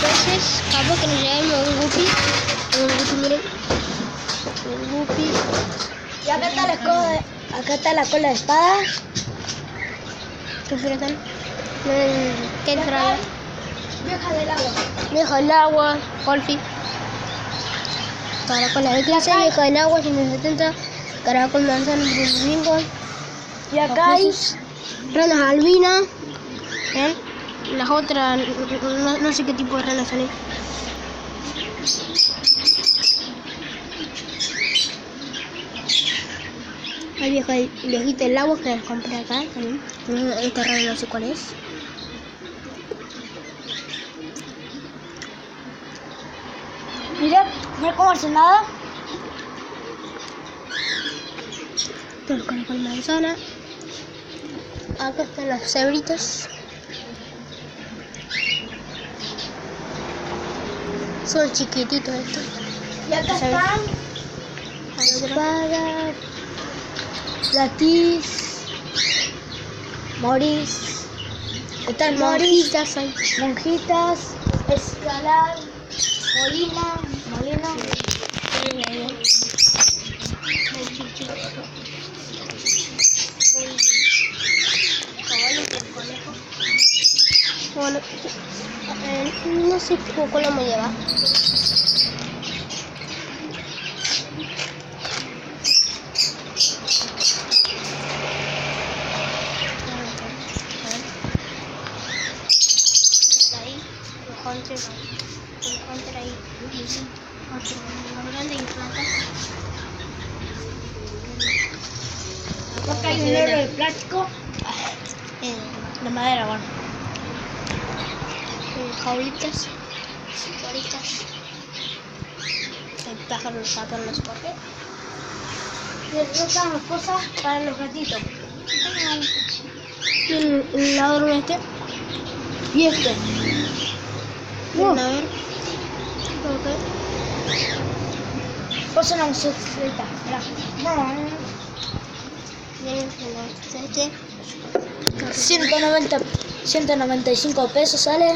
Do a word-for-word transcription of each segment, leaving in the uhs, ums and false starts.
peces, capaz que nos llevemos un guppy. Un guppy, miren. Un guppy. Y acá está la cola de, acá está la cola de espada. ¿Qué frescan? ¿Qué trae? Vieja del agua. Vieja del agua, Golfi. Caracol de clase, vieja del agua, ciento setenta. Caracol manzana, ciento cinco. Y acá hay ranas albinas. ¿Eh? Las otras, no, no sé qué tipo de ranas son. Hay vieja, viejita del agua que las compré acá también. Esta rana no sé cuál es. Mira, no hay cómo hacer nada. Los caracol manzana. Acá están las cebritas. Son chiquititos estos. Y acá están espada, Platis, Moris, están monjitas, hay monjitas, escalar, molina, molino. Bueno, eh, no sé cómo me lleva. Encontré ahí otro más grande y plata. Acá hay un oro de plástico. Eh, de madera, bueno. Eh, jaulitas, bolitas. El pájaro lo saca, no sé por qué. Y acá están las cosas para los gatitos. El, el ladrón este. Y este. Uh. A ver. Ok. Pues una bicicleta. Miren, este. ciento noventa, ciento noventa y cinco pesos sale.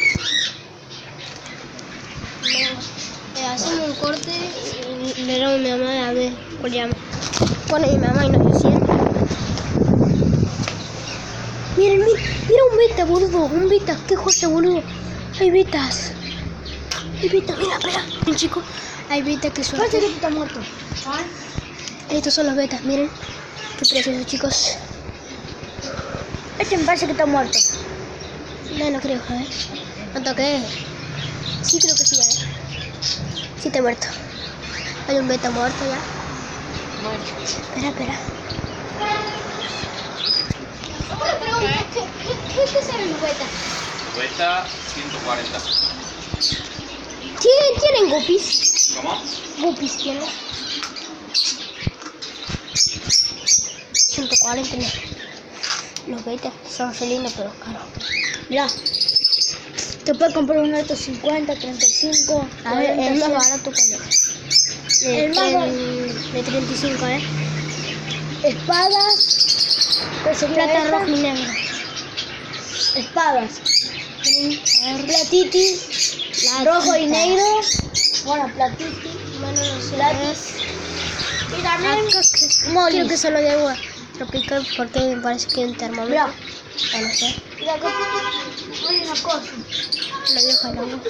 Eh, hacemos un corte y le doy a mi mamá a ver cuál llama. Pone mi mamá y nos decía. Miren, miren, mira un beta, boludo, un beta, qué joya, boludo. Hay betas. Hay betas, mira, espera. Miren, chicos, hay betas que son. Parece que está muerto. ¿Ah? Estos son los betas, miren. Qué preciosos, chicos. Este me parece que está muerto. No, no creo, a ver. ¿Cuánto que es? Sí, creo que sí, a ver. Sí, está muerto. Hay un beta muerto ya. Bueno. Espera, espera. ¿Qué, qué, qué, qué salen los betas? Cuesta ciento cuarenta. ¿Tienen, tienen guppies? ¿Cómo? Guppies tienen. ciento cuarenta no. Los betas son re lindos pero caros. Mirá. Te puedes comprar uno de estos cincuenta, treinta y cinco. A ver, el más cien. barato cuál es. El más el, barato. de treinta y cinco, ¿eh? Espadas. ¿Qué sería Plata, esta? rojo y negro. Espadas. A ver, Platiti. la Rojo y tita. negro. Bueno, platiti. Bueno, no sé. Platis. Y también Acá que, molis. creo que solo de agua tropical porque me parece que hay un termómetro. Mirá. O no sé. Y acá hay una cosa. La vieja del agua.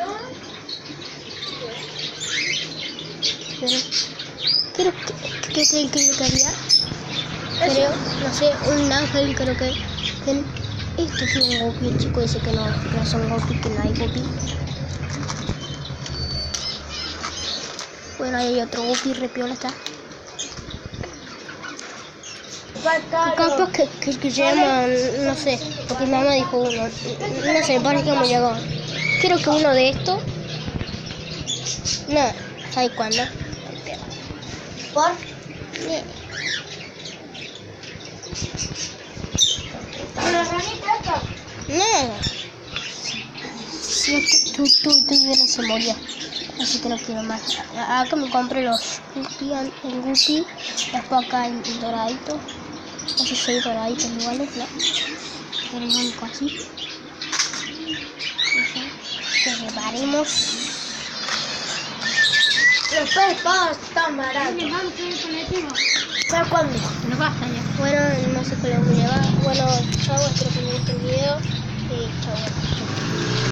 Pero, creo que, ¿qué creen que yo quería? Creo, no sé, un ángel creo que. que esto es un guppy, el chico dice que no, que no son guppy, que no hay guppy. Bueno, ahí hay otro guppy, repiola está. Capaz que, que, que llama, no sé, porque mi mamá dijo uno, no sé, parece que hemos llegado. Creo que uno de estos, no, ¿sabes cuándo? ¿Por? ¿La ranita esta? No, si tú, tú, tú bien se murió, así que no quiero más. Acá me compré los guppy, el guppy, después acá el doradito. Esos seis doraditos iguales, ¿no? Pero el único así. que reparemos. Los peces espada están baratos. ¿Para cuándo? No basta ya. Bueno, no sé cuál me lleva. Bueno,